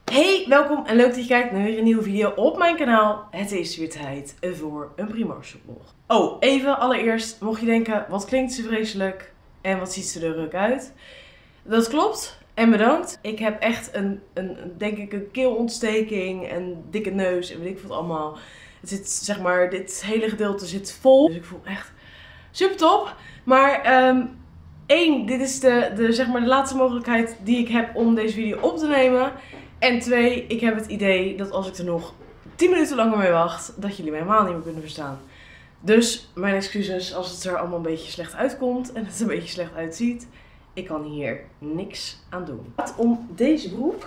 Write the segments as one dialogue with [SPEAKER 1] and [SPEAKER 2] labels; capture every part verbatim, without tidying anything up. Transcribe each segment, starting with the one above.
[SPEAKER 1] Hey, welkom en leuk dat je kijkt naar weer een nieuwe video op mijn kanaal. Het is weer tijd voor een Primark vlog. Oh, even allereerst, mocht je denken, wat klinkt ze vreselijk en wat ziet ze er leuk uit? Dat klopt en bedankt. Ik heb echt een, een, denk ik, een keelontsteking, een dikke neus en weet ik wat allemaal. Het zit, zeg maar, dit hele gedeelte zit vol. Dus ik voel me echt super top. Maar, um, één, dit is de, de, zeg maar, de laatste mogelijkheid die ik heb om deze video op te nemen. En twee, ik heb het idee dat als ik er nog tien minuten langer mee wacht, dat jullie mij helemaal niet meer kunnen verstaan. Dus mijn excuses als het er allemaal een beetje slecht uitkomt en het er een beetje slecht uitziet. Ik kan hier niks aan doen. Het gaat om deze broek.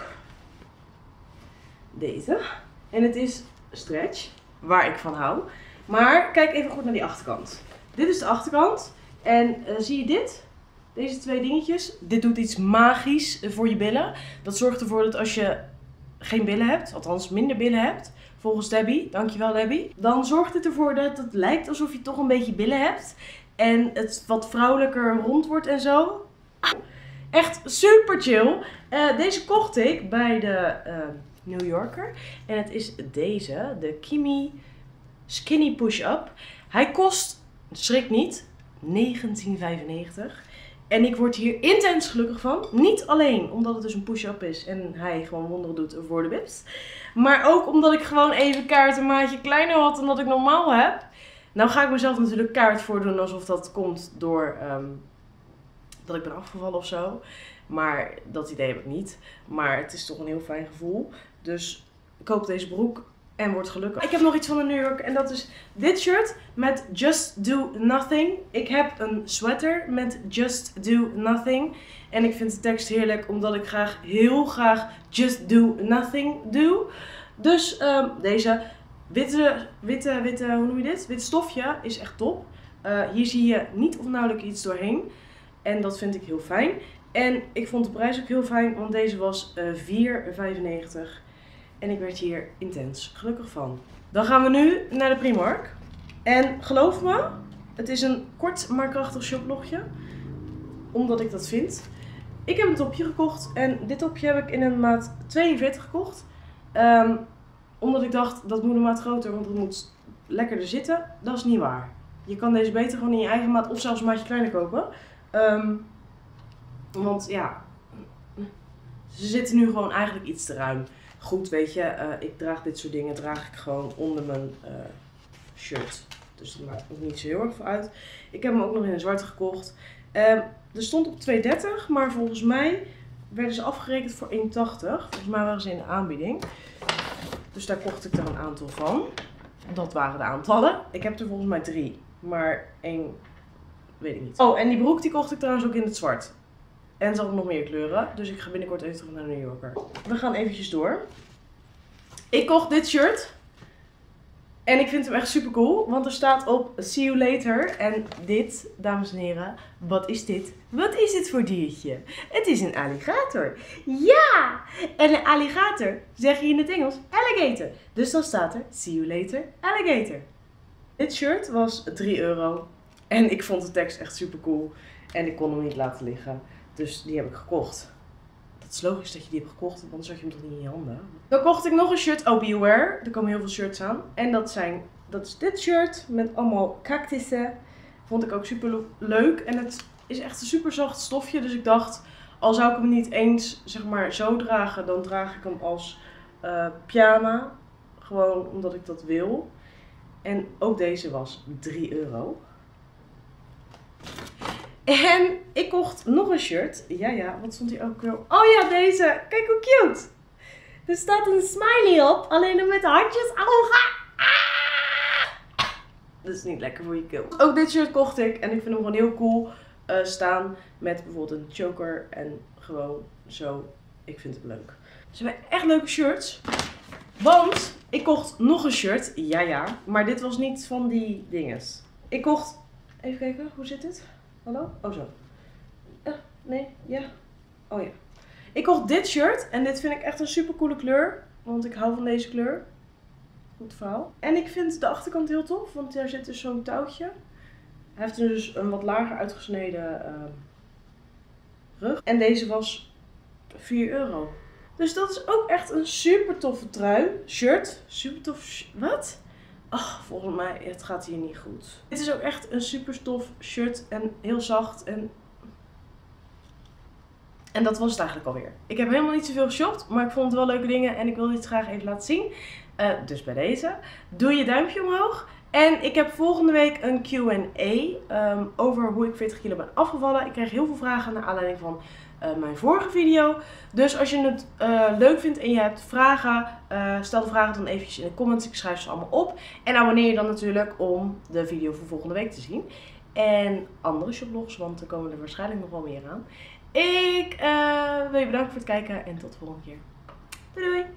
[SPEAKER 1] Deze. En het is stretch, waar ik van hou. Maar kijk even goed naar die achterkant. Dit is de achterkant. En uh, zie je dit? Deze twee dingetjes. Dit doet iets magisch voor je billen. Dat zorgt ervoor dat als je geen billen hebt, althans minder billen hebt, volgens Debbie, dankjewel Debbie, dan zorgt het ervoor dat het lijkt alsof je toch een beetje billen hebt. En het wat vrouwelijker rond wordt en zo. Echt super chill. Uh, deze kocht ik bij de uh, New Yorker. En het is deze, de Kimi Skinny Push-Up. Hij kost, schrik niet, negentien vijfennegentig. En ik word hier intens gelukkig van. Niet alleen omdat het dus een push-up is en hij gewoon wonderen doet voor de bips. Maar ook omdat ik gewoon even kaart een maatje kleiner had dan dat ik normaal heb. Nou ga ik mezelf natuurlijk kaart voordoen alsof dat komt door um, dat ik ben afgevallen of zo. Maar dat idee heb ik niet. Maar het is toch een heel fijn gevoel. Dus ik koop deze broek en word gelukkig. Ik heb nog iets van de New York en dat is dit shirt met Just Do Nothing. Ik heb een sweater met Just Do Nothing. En ik vind de tekst heerlijk omdat ik graag, heel graag Just Do Nothing doe. Dus um, deze witte, witte, witte, hoe noem je dit? Wit stofje is echt top. Uh, hier zie je niet of nauwelijks iets doorheen. En dat vind ik heel fijn. En ik vond de prijs ook heel fijn, want deze was uh, vier vijfennegentig. En ik werd hier intens gelukkig van. Dan gaan we nu naar de Primark. En geloof me, het is een kort maar krachtig shoplogje. Omdat ik dat vind. Ik heb een topje gekocht. En dit topje heb ik in een maat tweeënveertig gekocht. Um, omdat ik dacht, dat moet een maat groter, want het moet lekkerder zitten. Dat is niet waar. Je kan deze beter gewoon in je eigen maat of zelfs een maatje kleiner kopen. Um, want ja, ze zitten nu gewoon eigenlijk iets te ruim. Goed, weet je, uh, ik draag dit soort dingen draag ik gewoon onder mijn uh, shirt. Dus dat maakt ook niet zo heel erg veel uit. Ik heb hem ook nog in een zwarte gekocht. Uh, er stond op twee dertig, maar volgens mij werden ze afgerekend voor één tachtig. Volgens mij waren ze in de aanbieding. Dus daar kocht ik er een aantal van. Dat waren de aantallen. Ik heb er volgens mij drie, maar één weet ik niet. Oh, en die broek die kocht ik trouwens ook in het zwart. En ze hadden nog meer kleuren. Dus ik ga binnenkort even terug naar de New Yorker. We gaan eventjes door. Ik kocht dit shirt. En ik vind hem echt super cool. Want er staat op See you later. En dit, dames en heren. Wat is dit? Wat is dit voor diertje? Het is een alligator. Ja! En een alligator zeg je in het Engels alligator. Dus dan staat er See you later alligator. Dit shirt was drie euro. En ik vond de tekst echt super cool. En ik kon hem niet laten liggen. Dus die heb ik gekocht. Dat is logisch dat je die hebt gekocht, want anders had je hem toch niet in je handen. Dan kocht ik nog een shirt. Oh, beware. Er komen heel veel shirts aan. En dat zijn, dat is dit shirt met allemaal cactussen. Vond ik ook super leuk. En het is echt een super zacht stofje. Dus ik dacht, al zou ik hem niet eens zeg maar zo dragen, dan draag ik hem als uh, pyjama. Gewoon omdat ik dat wil. En ook deze was drie euro. En ik kocht nog een shirt. Ja, ja, wat stond hier ook weer? Oh ja, deze. Kijk hoe cute. Er staat een smiley op, alleen dan met hartjes. Ogen. Ah! Dat is niet lekker voor je keel. Ook dit shirt kocht ik en ik vind hem gewoon heel cool uh, staan met bijvoorbeeld een choker en gewoon zo. Ik vind het leuk. Ze hebben echt leuke shirts. Want ik kocht nog een shirt. Ja, ja. Maar dit was niet van die dinges. Ik kocht... Even kijken, hoe zit dit? Hallo? Oh zo. Uh, nee, ja. Oh ja. Ik kocht dit shirt en dit vind ik echt een super coole kleur. Want ik hou van deze kleur. Goed verhaal. En ik vind de achterkant heel tof, want daar zit dus zo'n touwtje. Hij heeft dus een wat lager uitgesneden uh, rug. En deze was vier euro. Dus dat is ook echt een super toffe trui. Shirt. Super tof. sh- Wat? Ach, volgens mij, het gaat hier niet goed. Dit is ook echt een super tof shirt. En heel zacht. En... en dat was het eigenlijk alweer. Ik heb helemaal niet zoveel geshopt. Maar ik vond het wel leuke dingen. En ik wil dit graag even laten zien. Uh, dus bij deze. Doe je duimpje omhoog. En ik heb volgende week een Q en A um, over hoe ik veertig kilo ben afgevallen. Ik kreeg heel veel vragen naar aanleiding van uh, mijn vorige video. Dus als je het uh, leuk vindt en je hebt vragen, uh, stel de vragen dan eventjes in de comments. Ik schrijf ze allemaal op. En abonneer je dan natuurlijk om de video voor volgende week te zien. En andere shoplogs, want er komen er waarschijnlijk nog wel meer aan. Ik uh, wil je bedanken voor het kijken en tot de volgende keer. Doei doei!